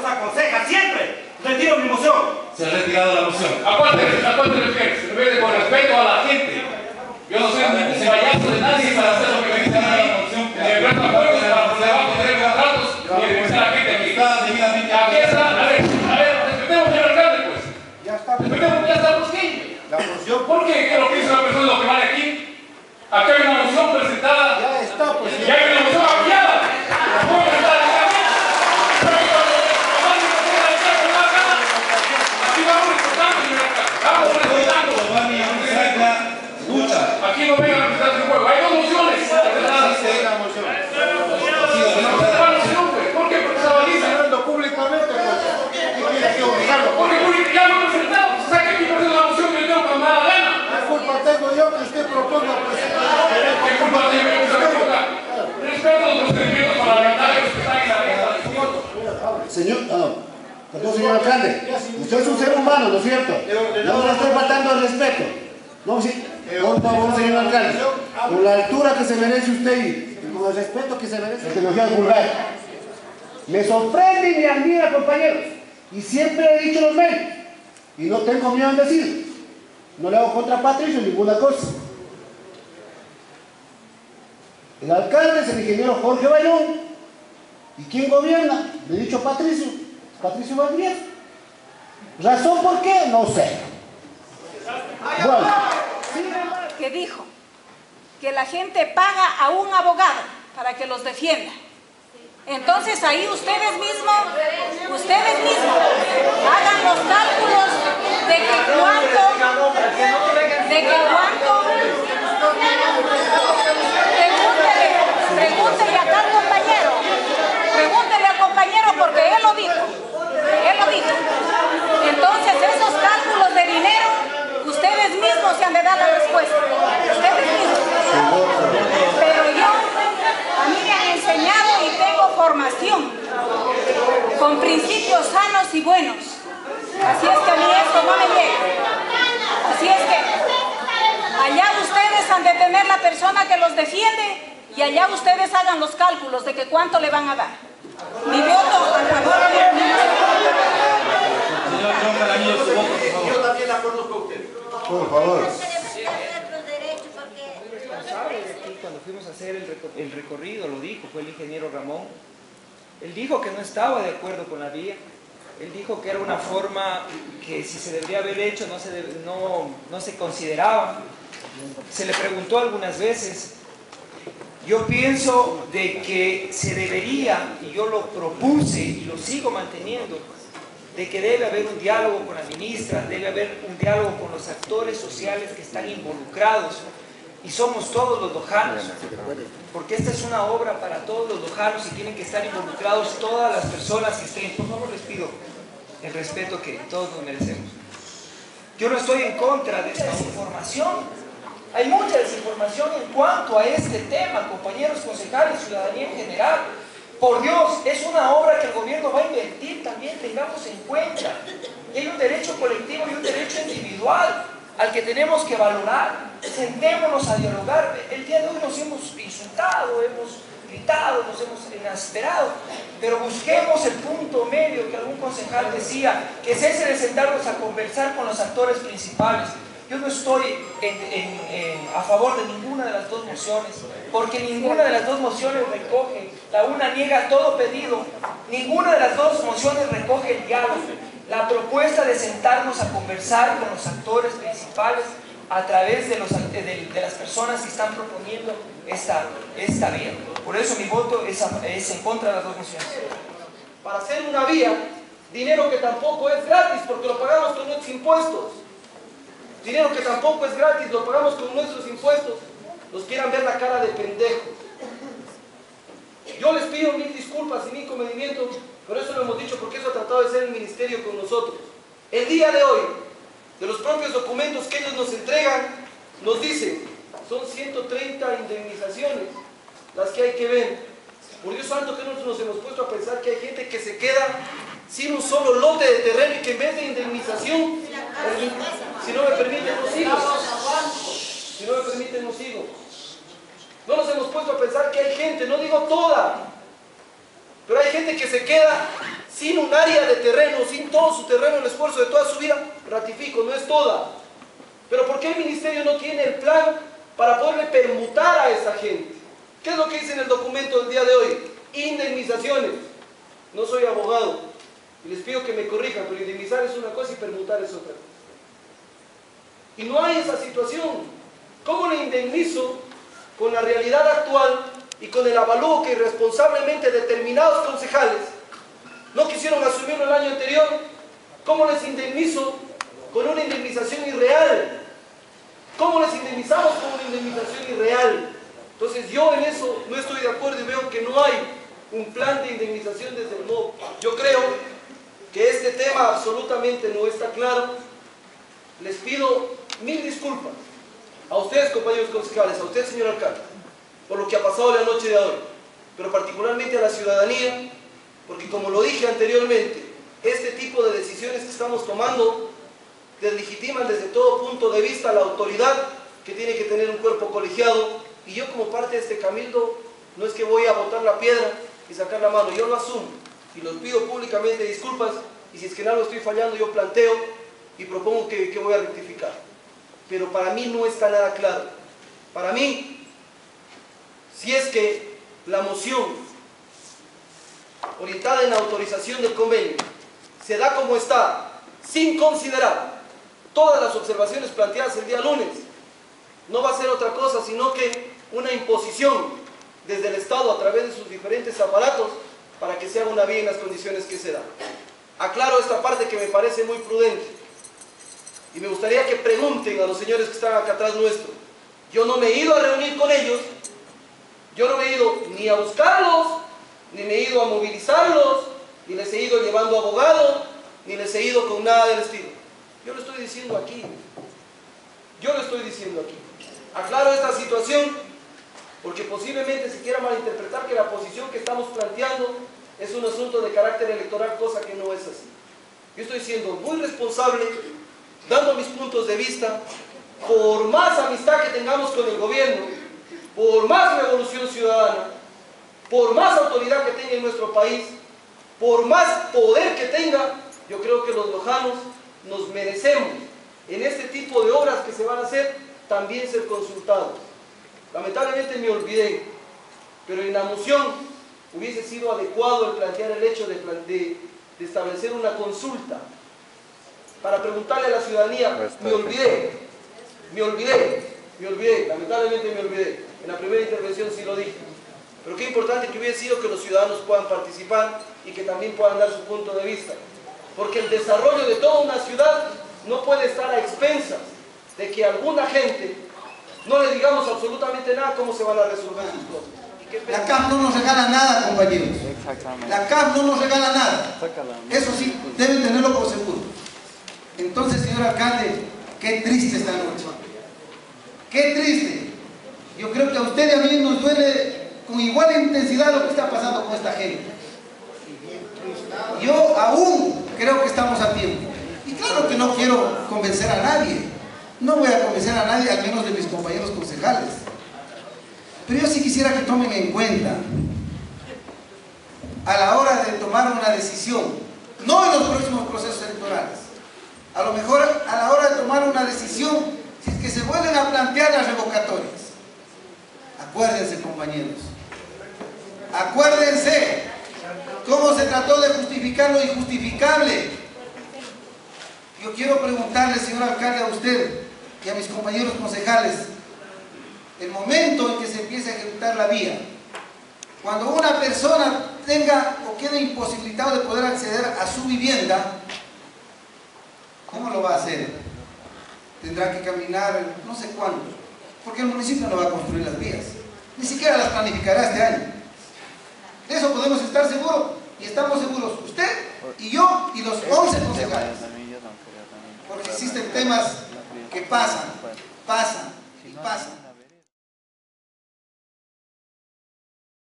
nos aconseja siempre. Retiro mi moción. Se ha retirado la moción. ¿A cuál te refieres? ¿Se refiere con respeto a la gente? Yo no soy un payaso de nadie para hacer lo que me dice a mí. De verdad, acuerdo para por debajo tener contratos y de pensar a la gente aquí. Aquí está, a ver, respetemos al alcalde, pues. Ya está. Respetemos, ya está, pues, ¿qué? La moción. ¿Por qué? ¿Qué es lo que dice la persona lo que vale aquí? Acá hay una moción presentada. Ya está, pues. Y hay una moción apoyada. ¿Cómo está la gente? Aquí vamos respetando, señor alcalde. Vamos respetando. Aquí no vengan a representar su pueblo. Hay dos mociones. La moción. ¿Por qué? Porque se avaliza. Hablando públicamente, pues. ¿Qué quiere que obligarlo? Porque ya lo he presentado. Saca aquí presento la moción que yo tengo cuando me da la gana. ¿Qué culpa tengo yo que usted proponga, pues? ¿Qué culpa tiene que usted equivocar? Respeto los procedimientos parlamentarios que están en la lista. Señor, perdón, señor alcalde, usted es un ser humano, ¿no es cierto? No le estoy faltando al respeto. No, sí, por favor, señor alcalde, con la altura que se merece usted y con el respeto que se merece, que nos llama vulgar. Me sorprende y me admira, compañeros, y siempre he dicho los medios, y no tengo miedo en decirlo. No le hago contra Patricio ninguna cosa. El alcalde es el ingeniero Jorge Bailón. ¿Y quién gobierna? Le he dicho Patricio. Patricio Valdivieso. ¿Razón por qué? No sé. Bueno. Que dijo que la gente paga a un abogado para que los defienda. Entonces ahí ustedes mismos hagan los cálculos de que cuánto, pregúntele acá al compañero porque él lo dijo. Entonces esos cálculos de dinero, ustedes mismos se han de dar la respuesta. Ustedes mismos. Pero a mí me han enseñado y tengo formación con principios sanos y buenos. Así es que a mí esto no me llega. Así es que allá ustedes han de tener la persona que los defiende y allá ustedes hagan los cálculos de que cuánto le van a dar. Mi voto a favor de Señor John Calamillo, su voto, por favor. Yo también de acuerdo con usted. Por favor. Cuando fuimos a hacer el recorrido, lo dijo, fue el ingeniero Ramón. Él dijo que no estaba de acuerdo con la vía. Él dijo que era una forma que si se debería haber hecho no se consideraba. Se le preguntó algunas veces. Yo pienso de que se debería, y yo lo propuse y lo sigo manteniendo, de que debe haber un diálogo con la ministra, debe haber un diálogo con los actores sociales que están involucrados, y somos todos los lojanos, porque esta es una obra para todos los lojanos y tienen que estar involucrados todas las personas que estén. Por favor, les pido el respeto que todos nos merecemos. Yo no estoy en contra de esta desinformación. Hay mucha desinformación en cuanto a este tema, compañeros concejales, ciudadanía en general. Por Dios, es una obra que el gobierno va a invertir también, tengamos en cuenta. Y hay un derecho colectivo y un derecho individual al que tenemos que valorar. Sentémonos a dialogar. El día de hoy nos hemos insultado, hemos gritado, nos hemos enasperado, pero busquemos el punto medio que algún concejal decía, que es ese de sentarnos a conversar con los actores principales. Yo no estoy a favor de ninguna de las dos mociones, porque ninguna de las dos mociones recoge, la una niega todo pedido, ninguna de las dos mociones recoge el diálogo, la propuesta de sentarnos a conversar con los actores principales a través de las personas que están proponiendo esta vía. Por eso mi voto es en contra de las dos mociones. Para hacer una vía, dinero que tampoco es gratis porque lo pagamos con nuestros impuestos. Dinero que tampoco es gratis, lo pagamos con nuestros impuestos. Nos quieran ver la cara de pendejos. Yo les pido mil disculpas y mil comedimientos, pero eso lo hemos dicho porque eso ha tratado de ser el ministerio con nosotros. El día de hoy, de los propios documentos que ellos nos entregan, nos dicen, son 130 indemnizaciones las que hay que ver. Por Dios santo que nosotros nos hemos puesto a pensar que hay gente que se queda sin un solo lote de terreno y que en vez de indemnización, si no me permiten no sigo. Si no me permiten no sigo. No nos hemos puesto a pensar que hay gente, no digo toda, pero hay gente que se queda sin un área de terreno, sin todo su terreno, el esfuerzo de toda su vida, ratifico, no es toda. Pero ¿por qué el ministerio no tiene el plan para poderle permutar a esa gente? ¿Qué es lo que dice en el documento del día de hoy? Indemnizaciones. No soy abogado y les pido que me corrijan, pero indemnizar es una cosa y permutar es otra cosa. Y no hay esa situación. ¿Cómo le indemnizo con la realidad actual y con el avalúo que irresponsablemente determinados concejales no quisieron asumirlo el año anterior? ¿Cómo les indemnizo con una indemnización irreal? ¿Cómo les indemnizamos con una indemnización irreal? Entonces yo en eso no estoy de acuerdo y veo que no hay un plan de indemnización desde el MOB. Yo creo que este tema absolutamente no está claro. Les pido mil disculpas a ustedes, compañeros concejales, a usted, señor alcalde, por lo que ha pasado la noche de hoy, pero particularmente a la ciudadanía, porque como lo dije anteriormente, este tipo de decisiones que estamos tomando deslegitiman desde todo punto de vista la autoridad que tiene que tener un cuerpo colegiado, y yo como parte de este cabildo no es que voy a botar la piedra y sacar la mano, yo lo asumo y los pido públicamente disculpas, y si es que en algo estoy fallando yo planteo y propongo que voy a rectificar, pero para mí no está nada claro. Para mí, si es que la moción orientada en la autorización del convenio se da como está, sin considerar todas las observaciones planteadas el día lunes, no va a ser otra cosa sino que una imposición desde el Estado a través de sus diferentes aparatos para que se haga una vía en las condiciones que se dan. Aclaro esta parte que me parece muy prudente y me gustaría que pregunten a los señores que están acá atrás nuestro. Yo no me he ido a reunir con ellos, yo no me he ido ni a buscarlos, ni me he ido a movilizarlos, ni les he ido llevando abogados, ni les he ido con nada del estilo. Yo lo estoy diciendo aquí. Yo lo estoy diciendo aquí. Aclaro esta situación porque posiblemente se quiera malinterpretar que la posición que estamos planteando es un asunto de carácter electoral, cosa que no es así. Yo estoy siendo muy responsable, dando mis puntos de vista, por más amistad que tengamos con el gobierno, por más revolución ciudadana, por más autoridad que tenga en nuestro país, por más poder que tenga, yo creo que los lojanos nos merecemos en este tipo de obras que se van a hacer también ser consultados. Lamentablemente me olvidé, pero en la moción hubiese sido adecuado el plantear el hecho de establecer una consulta para preguntarle a la ciudadanía. Me olvidé, lamentablemente me olvidé. En la primera intervención sí lo dije. Pero qué importante que hubiese sido que los ciudadanos puedan participar y que también puedan dar su punto de vista. Porque el desarrollo de toda una ciudad no puede estar a expensas de que a alguna gente no le digamos absolutamente nada cómo se van a resolver sus cosas. La CAF no nos regala nada, compañeros. La CAF no nos regala nada. Eso sí, deben tenerlo por seguro. Entonces, señor alcalde, qué triste esta noche. Qué triste. Yo creo que a usted y a mí nos duele con igual intensidad lo que está pasando con esta gente. Yo aún creo que estamos a tiempo. Y claro que no quiero convencer a nadie. No voy a convencer a nadie, al menos de mis compañeros concejales. Pero yo sí quisiera que tomen en cuenta, a la hora de tomar una decisión, no en los próximos procesos electorales, a lo mejor a la hora de tomar una decisión, si es que se vuelven a plantear las revocatorias. Acuérdense, compañeros, acuérdense cómo se trató de justificar lo injustificable. Yo quiero preguntarle, señor alcalde, a usted y a mis compañeros concejales, el momento en que se empiece a ejecutar la vía, cuando una persona tenga o quede imposibilitado de poder acceder a su vivienda, ¿cómo lo va a hacer? Tendrá que caminar no sé cuánto, porque el municipio no va a construir las vías, ni siquiera las planificará este año. De eso podemos estar seguros, y estamos seguros usted y yo y los 11 concejales, porque existen temas que pasan y pasan.